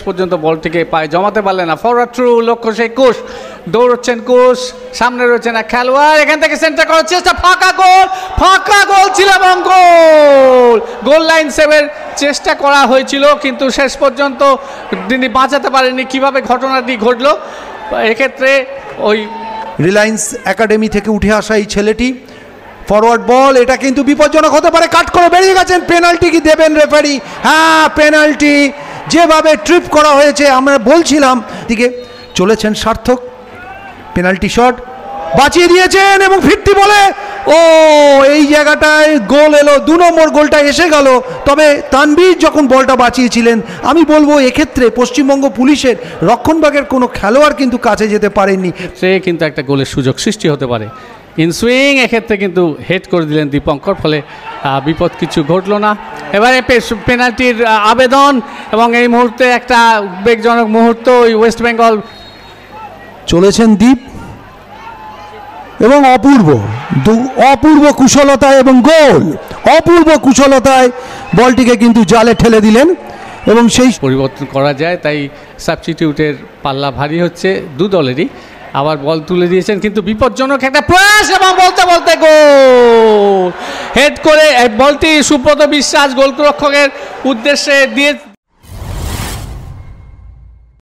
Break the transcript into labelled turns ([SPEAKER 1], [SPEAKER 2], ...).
[SPEAKER 1] পর্যন্ত বলটিকে পায়ে জমাতে পারলেন না। ফরওয়ার্ড থ্রু, লক্ষ্য সেই কোষ, দৌড়চ্ছেন কোষ, সামনে রয়েছেন এক খেলোয়াড়, এখান থেকে সেন্টার করার চেষ্টা, ফাঁকা গোল ছিল এবং গোল লাইন সেভের চেষ্টা করা হয়েছিল কিন্তু শেষ পর্যন্ত তিনি বাঁচাতে পারেননি। কিভাবে ঘটনাটি ঘটলো, এক্ষেত্রে ওই
[SPEAKER 2] রিলায়েন্স একাডেমি থেকে উঠে আসা এই ছেলেটি, ফরওয়ার্ড বল, এটা কিন্তু বিপজ্জনক হতে পারে, কাট করে বেরিয়ে গেছেন। পেনাল্টি কি দেবেন রেফারি? হ্যাঁ, পেনাল্টি। যেভাবে ট্রিপ করা হয়েছে আমরা বলছিলাম, দিকে চলেছেন সার্থক, পেনাল্টি শট বাঁচিয়ে দিয়েছেন এবং ফিরতি বলে এই জায়গাটায় গোল এলো, 2 নম্বর গোলটা এসে গেল। তবে তানভীর যখন বলটা বাঁচিয়েছিলেন, আমি বলবো এক্ষেত্রে পশ্চিমবঙ্গ পুলিশের রক্ষণভাগের কোনো খেলোয়াড় কিন্তু কাছে যেতে পারেননি।
[SPEAKER 1] সে কিন্তু একটা গোলের সুযোগ সৃষ্টি হতে পারে। ইনসুইং, এক্ষেত্রে কিন্তু হেড করে দিলেন দীপঙ্কর, ফলে বিপদ কিছু ঘটলো না। এবারে পেনাল্টির আবেদন এবং এই মুহূর্তে একটা উদ্বেগজনক মুহূর্ত, ওই ওয়েস্ট বেঙ্গল
[SPEAKER 2] চলেছেন দীপ এবং অপূর্ব কুশলতায় এবং গোল, অপূর্ব কুশলতায় বলটিকে কিন্তু জালে ঠেলে দিলেন এবং সেই
[SPEAKER 1] পরিবর্তন করা যায়, তাই সাবস্টিটিউটের পাল্লা ভারী হচ্ছে দু দলেরই। আবার বল তুলে দিয়েছেন কিন্তু বিপজ্জনক একটা প্রয়াস এবং বলতে গোল হেড করে বলটি সুব্রত বিশ্বাস গোলরক্ষকের উদ্দেশ্যে দিয়ে